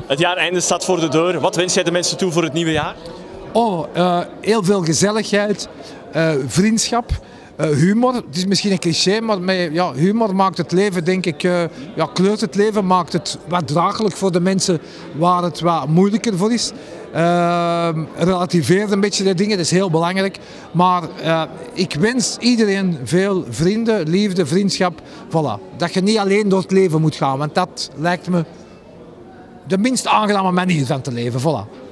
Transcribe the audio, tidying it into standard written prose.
Het jaareinde staat voor de deur. Wat wens jij de mensen toe voor het nieuwe jaar? Heel veel gezelligheid, vriendschap, humor. Het is misschien een cliché, maar humor maakt het leven, denk ik, kleurt het leven, maakt het wat draaglijk voor de mensen waar het wat moeilijker voor is. Relativeert een beetje de dingen, dat is heel belangrijk. Maar ik wens iedereen veel vrienden, liefde, vriendschap. Voilà. Dat je niet alleen door het leven moet gaan, want dat lijkt me de minst aangename manier van te leven. Voilà.